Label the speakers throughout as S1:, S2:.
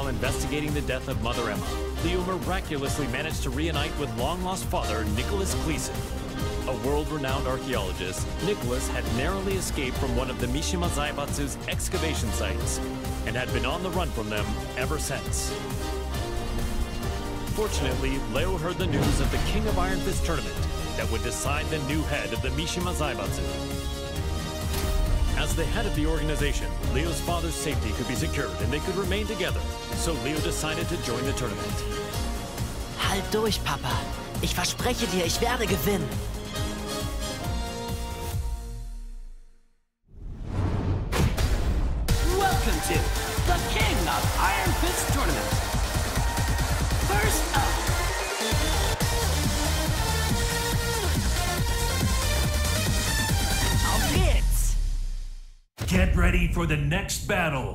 S1: while investigating the death of Mother Emma, Leo miraculously managed to reunite with long-lost father Nicholas Gleason. A world-renowned archaeologist, Nicholas had narrowly escaped from one of the Mishima Zaibatsu's excavation sites and had been on the run from them ever since. Fortunately, Leo heard the news of the King of Iron Fist tournament that would decide the new head of the Mishima Zaibatsu. As the head of the organization, Leo's father's safety could be secured and they could remain together, so Leo decided to join the tournament.
S2: Halt durch, Papa. Ich verspreche dir, ich werde gewinnen.
S3: Welcome to the King of Iron Fist tournament. First up. Auf geht's.
S4: Get ready for the next battle.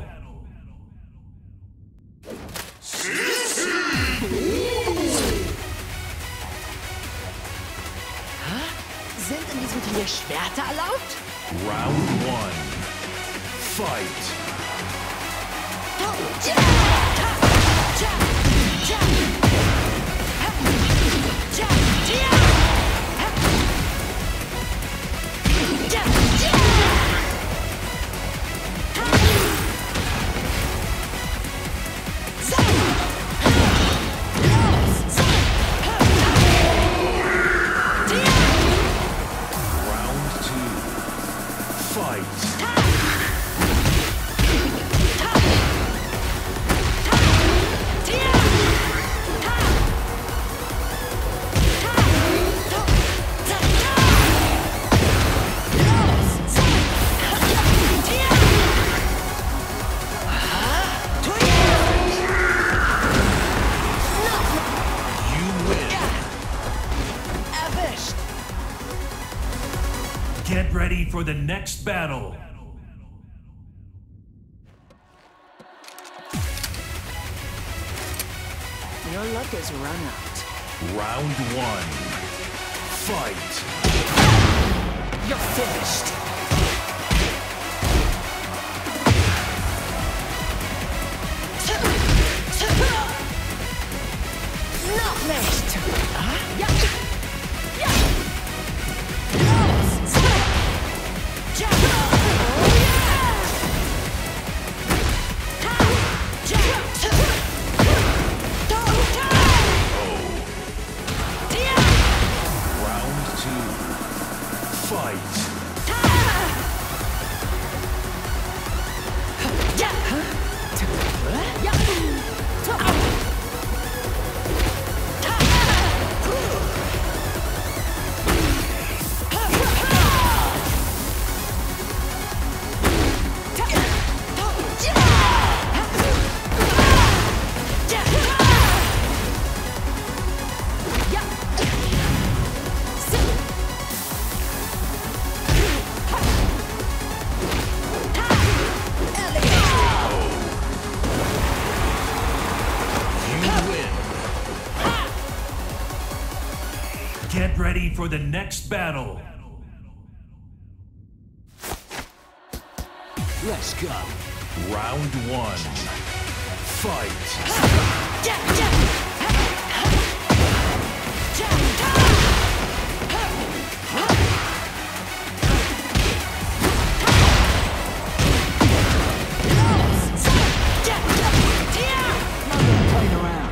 S2: Sind in diesem Turnier Schwerter erlaubt?
S4: Round 1. Fight. Get ready for the next battle.
S2: Your luck is run out.
S4: Round 1. Fight.
S2: You're finished. Noch nicht. Ja. Ja. Los. Ja.
S4: Round 2. Fight. Get ready for the next battle.
S3: Let's go.
S4: Round 1. Fight.
S3: Playing around.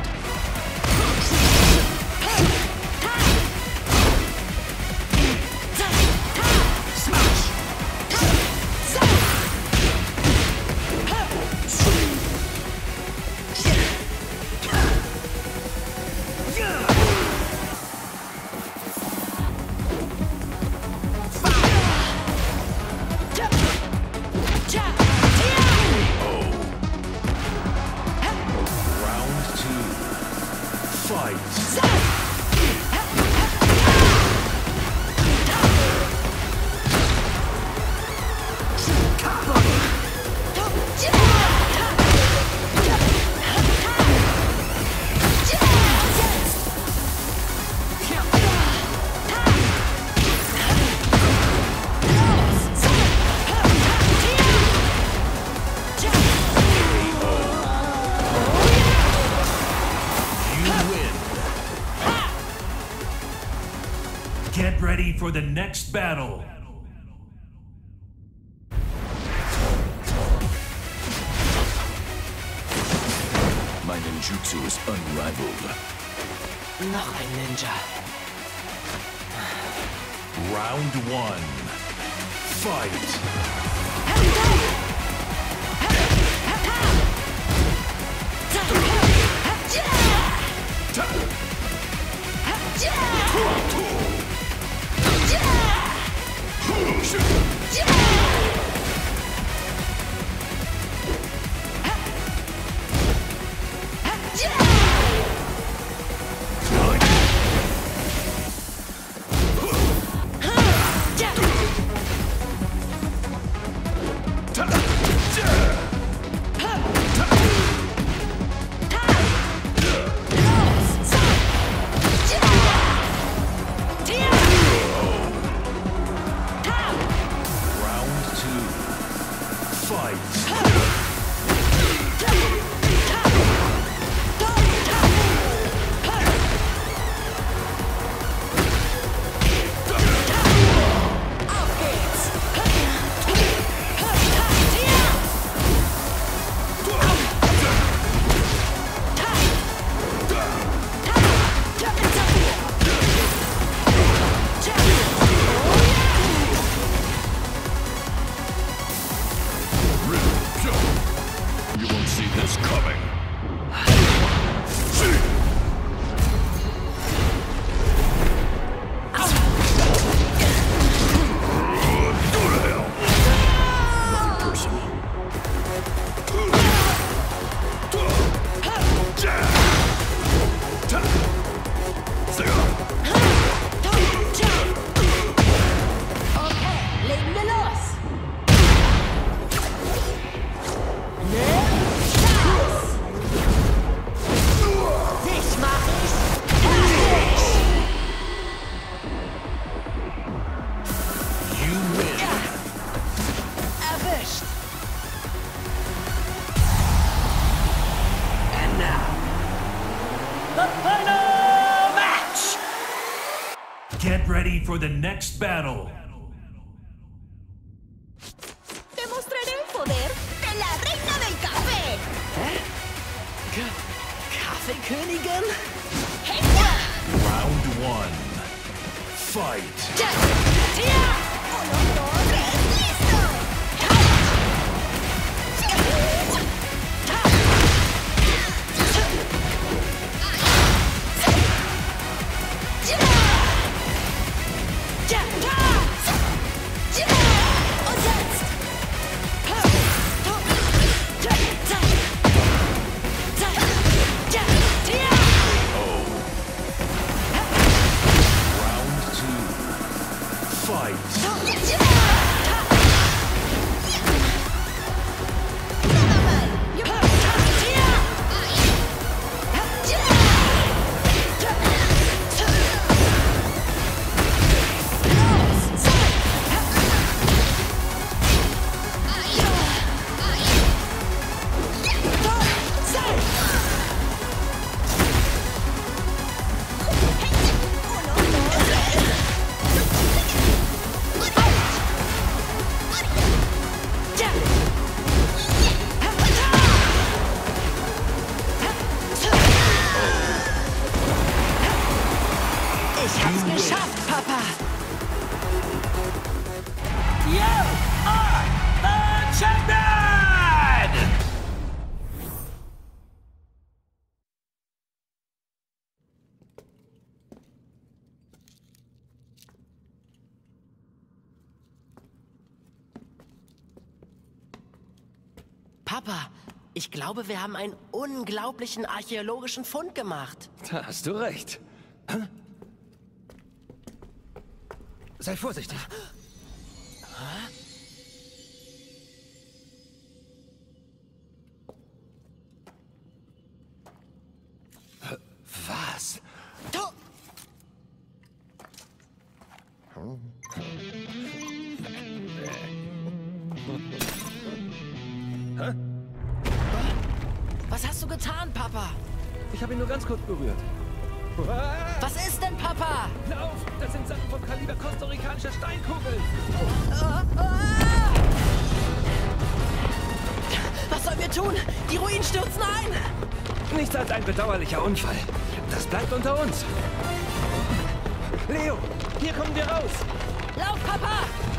S4: ready for the next battle.
S5: My ninjutsu is unrivaled.
S2: Noch ein Ninja.
S4: Round 1. Fight. Get ready for the next battle.
S6: Demostraré el poder de la reina del café.
S2: Kaffeekönigin?
S4: Round 1. Fight.
S2: Ich hab's geschafft, Papa!
S3: You are the champion!
S2: Papa, ich glaube, wir haben einen unglaublichen archäologischen Fund gemacht.
S5: Da hast du recht. Sei vorsichtig. Was?
S2: Was hast du getan, Papa?
S5: Ich habe ihn nur ganz kurz berührt.
S2: Was ist denn, Papa?
S7: Lauf! Das sind Sachen vom Kaliber kostarikanischer Steinkugeln!
S2: Was sollen wir tun? Die Ruinen stürzen ein!
S7: Nichts als ein bedauerlicher Unfall. Das bleibt unter uns. Leo, hier kommen wir raus!
S2: Lauf, Papa!